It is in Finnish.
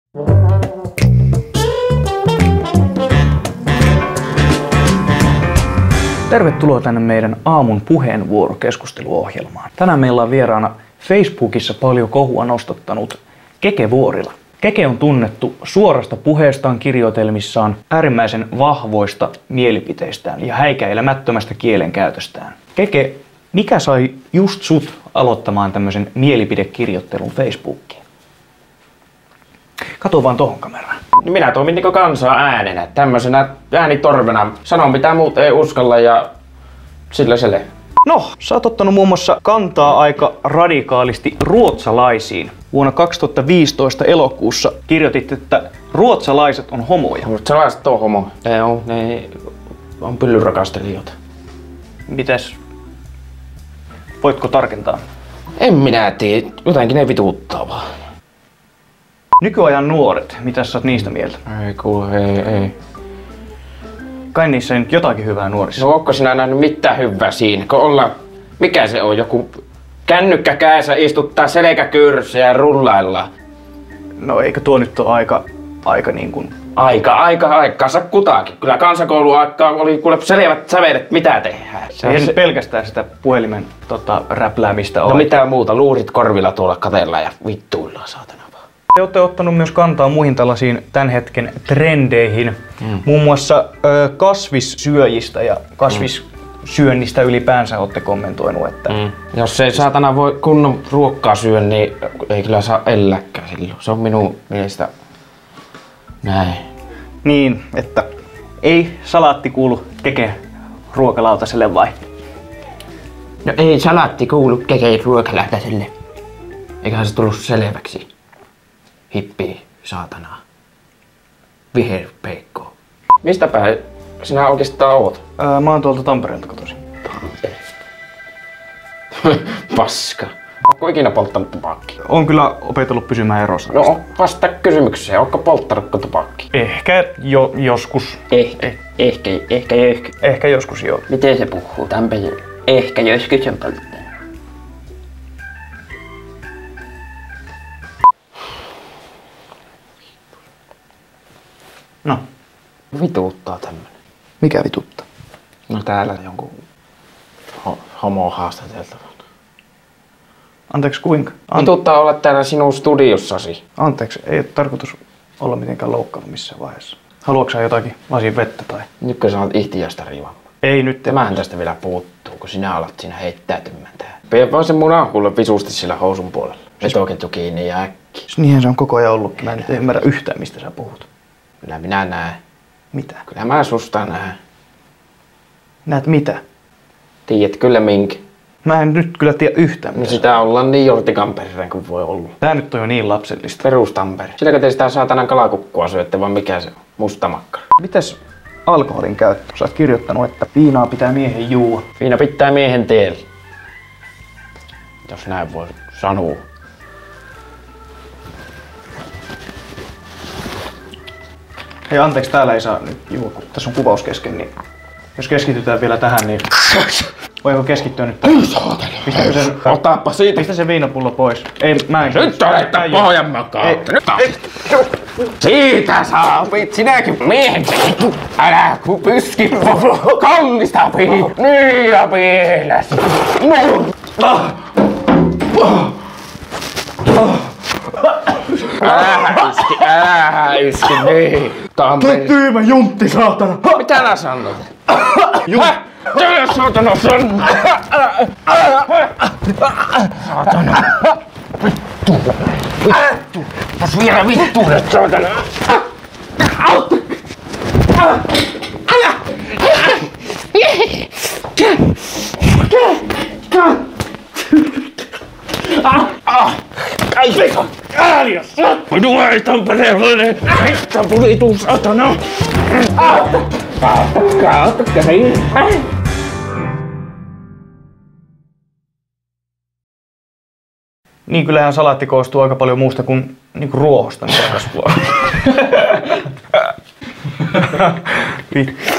Tervetuloa tänne meidän aamun puheenvuorokeskusteluohjelmaan. Tänään meillä on vieraana Facebookissa paljon kohua nostattanut Keke Vuorila. Keke on tunnettu suorasta puheestaan, kirjoitelmissaan, äärimmäisen vahvoista mielipiteistään ja häikäilemättömästä kielenkäytöstään. Keke, mikä sai just sut aloittamaan tämmöisen mielipidekirjoittelun Facebookiin? Kato vaan tohon kameraan. Minä toimin niinku kansaa äänenä, tämmöisenä äänitorvena. Sanon mitä muut ei uskalla ja sillä sele. No, sä oot ottanut muun muassa kantaa aika radikaalisti ruotsalaisiin. Vuonna 2015 elokuussa kirjoitit, että ruotsalaiset on homoja. Ruotsalaiset on homo. Ne on pyllyrakastelijoita. Mites? Voitko tarkentaa? En minä tiedä, jotenkin ne vituuttaa vaan. Nykyajan nuoret, mitä sä oot niistä mieltä? Ei kuule, ei. Kai niissä ei nyt jotakin hyvää nuorissa. No ootko sinä nähnyt mitään hyvää siinä, kun ollaan... Mikä se on? Joku kännykkä kädessä istuttaa selkäkyyryssä ja rullaillaan. No eikö tuo nyt ole aika niin kuin... Aikaansa kutakin. Kyllä kansakouluaikaa oli kuule selvät sävelet, mitä tehdään. Ei nyt pelkästään sitä puhelimen räpläämistä ole. No mitä muuta, luurit korvilla tuolla katellaan ja vittuillaan saatana vaan. Te olette ottanut myös kantaa muihin tällaisiin tämän hetken trendeihin. Muun muassa kasvissyöjistä ja kasvissyönnistä ylipäänsä olette kommentoinut, että... Jos ei saatana voi kunnon ruokkaa syödä, niin ei kyllä saa elläkään silloin. Se on minun mielestä näin. Niin, että ei salaatti kuulu Keke ruokalautaselle vai? No ei salaatti kuulu Keke ruokalautaselle. Eiköhän se tullut selväksi. Hippi saatanaa. Viherpeikko. Mistä päin sinä oikeastaan oot? Mä oon tuolta Tampereelta kotoisin. Paska. Ootko ikinä polttanut tupakkia? Oon kyllä opetellut pysymään erossa. No vasta kysymykseen. Ootko polttanut tupakkia? Ehkä joskus. Ehkä joskus joo. Miten se puhuu? Tampereen. Ehkä joskus on polttanut. No. Vituuttaa tämmönen. Mikä vituttaa? No täällä jonkun homo haastateltavan. Anteeksi kuinka? Vituuttaa olla täällä sinun studiossasi. Anteeksi, ei ole tarkoitus olla mitenkään loukkaava missään vaiheessa. Haluatko sä jotakin lasin vettä tai? Nytkö sä oot ihtiästä riivaamaan? Ei nyt. Tämähän tästä vielä puuttuu, kun sinä alat siinä heittäytymään täällä. Pidä vaan sen munan kuule visusti sillä housun puolella. Vetoketju kiinni ja äkki. Niinhän se on koko ajan ollutkin. Mä en nyt ymmärrä yhtään mistä sä puhut. Kyllä minä näen. Mitä? Kyllä mä susta näen. Näet mitä? Tiedät kyllä minkä. Mä en nyt kyllä tiedä yhtään No mitä. sitä ollaan niin jortikampereen kuin voi olla. Tää nyt on jo niin lapsellista. Perustampere. Silläkö te sitä saatanan kalakukkua syötte vai mikä se on? Mustamakkara. Mitäs alkoholin käyttö? Sä oot kirjoittanut, että viinaa pitää miehen juua. Viina pitää miehen teellä. Jos näin voi sanoa. Hei anteeksi, täällä ei saa nyt juua, kun tässä on kuvaus kesken, niin jos keskitytään vielä tähän, niin voiko keskittyä nyt tähän? Pistäkö sen... Otappa siitä. Pistä se viinapullo pois. Ei, mä en... Nyt olette pohjan kautta. Siitä saa opit sinäkin miehen. Älä ku pyski kallista opit. Niin ja pieles. Älä iski niin. Tamperi. Tyymä juntti, saatana! Mitä nää sanot? Täällä saatana sanoo! Saatana! Vittu! Vittu! Jos vielä vittuudet, saatana! Ai vika! Ääliös! Minua ei tampereelainen! Mitä pulituu, saatana! Kautta hei! Niin kyllähän salaatti koostuu aika paljon muusta kuin niinku ruohosta, mitä kasvua. Vittu.